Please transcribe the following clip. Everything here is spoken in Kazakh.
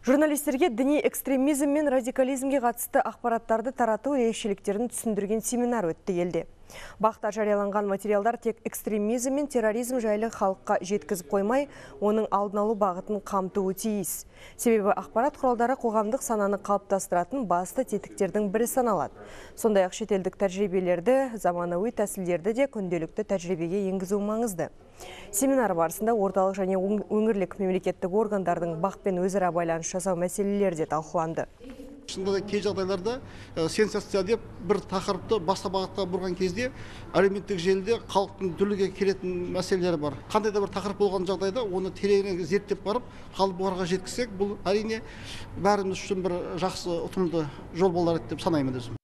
Журналистерге діни экстремизм мен радикализмге қатысты ақпараттарды тарату ерекшеліктерін түсіндірген семинар өтті елде. Бақта жарияланған материалдар тек экстремизм мен терроризм жайлы халыққа жеткізіп қоймай, оның алдын алу бағытын қамтуы тиіс. Себебі ақпарат құралдары қоғамдық сананы қалыптастыратын басты тетіктердің бірі саналады. Сондай-ақ шетелдік тәжірибелерді, заманауи тәсілдерді де күнделікті тәжірибеге енгізу маңызды. Семинар барысында орталық және өңірлік мемлекеттік органдардың бақпен өзара байланыс жасау мәселелері де талқыланды. Шынында кей жағдайларда сенсация деп бір тақырыпты басқа бағытқа бұрған кезде әлеуметтік желіде халықтың дүрліге келетін мәселелері бар. Қандай да бір тақырып болған жағдайда оны тереңірек зерттеп барып, халық бұларға жеткізсек, бұл әрине бәріміз үшін бір жақсы ұтымды жол болар деп санаймын өзім.